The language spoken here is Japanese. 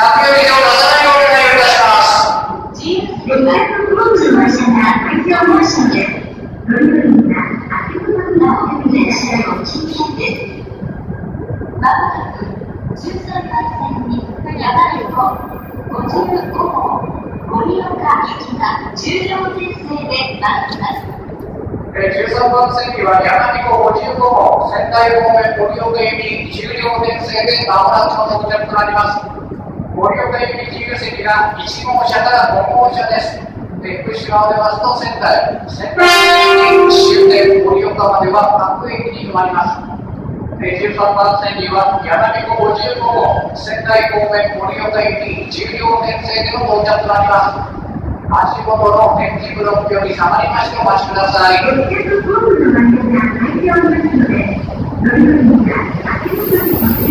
先より手を出さないようにお願いいたします。 ご外国航空の車が開業申し上げ、乗組員が開けた枕を電車へご注意です。まもなく13番線に山彦55号盛岡行きが10両編成で参ります。 13番線には山彦55号仙台方面盛岡行き10両編成でまもなくの到着となります。盛岡行き自由席が1号車から5号車です。福島を出ますと仙台駅終点盛岡までは各駅に止まります。13番線には山彦55号仙台方面盛岡行き10両編成での到着となります。足元の点字ブロックより下がりましてお待ちください。 ご客ホームの場所が開いておりますので、乗組員が開けたまま